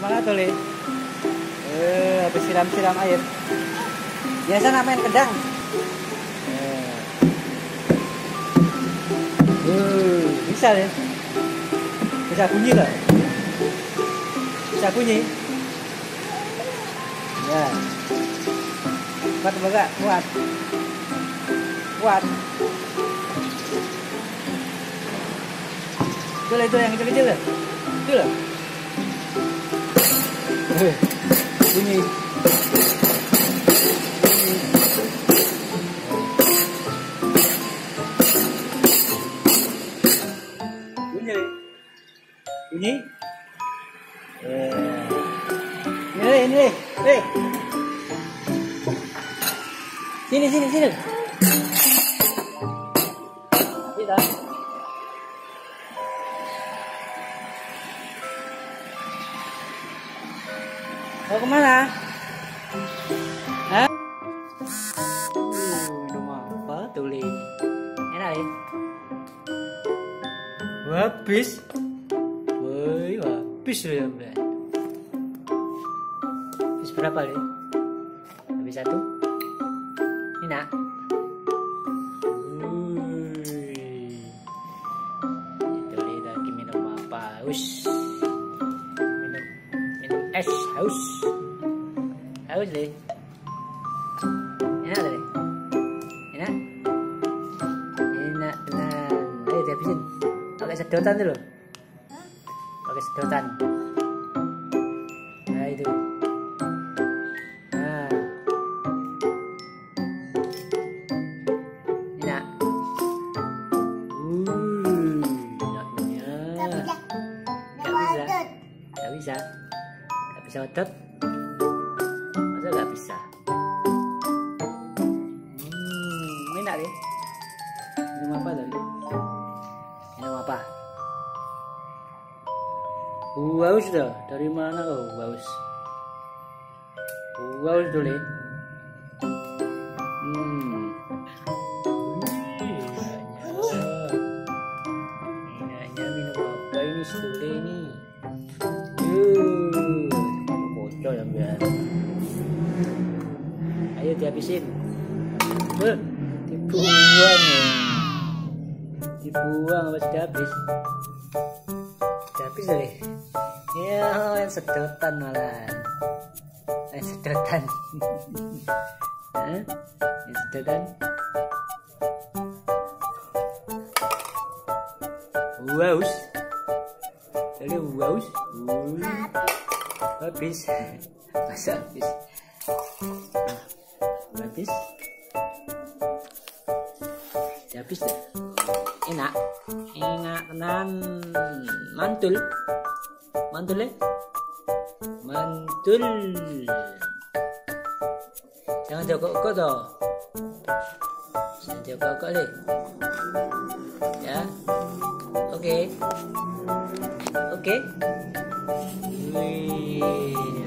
Semangat tuh, Le. Habis siram-siram air. Biasa main kedang. Bisa, Le. Bisa bunyi loh. Bisa bunyi. Ya. Kuat enggak? Kuat. Kuat. Itu yang kecil-kecil loh. Itu loh. Bunyi. Bunyi. Bunyi. Ini. Sini. Kita. Mau kemana? Hah? Minum apa tuh, Le? Enak, Le? Habis. Woi, habis loh ya, Mbak. Habis berapa, Le? Habis 1? Ini nak. Itu Le lagi minum apa? Haus. Minum es, haus. Haus, Le. Enak, Le. Enak. Enak tenan. Ayo dihabisin. Pakai sedotan dulu. Pakai sedotan. Nah, itu. Nah. Enak. Enaknya. Gak bisa. Gak bisa odot. Masa gak bisa? Enak, Le. Minum apa tadi? Minum apa? Haus dah. Dari mana? Oh, haus. Haus tuh, Le. Enaknya minum apa ini, Sule ini? Bocor ya, biar. Ayo dihabisin. Dibuang ya. Dibuang habis habis. Habis deh. Ya, yang sedotan malah. Sedotan. Yang sedotan. Haus. Jadi haus. Habis. Masa habis. Habis. Habis deh. Enak tenan. Mantul ya, mantul. Jangan jokok-jokok toh. Jangan jokok-jokok, Le. Ya. Oke. Wih.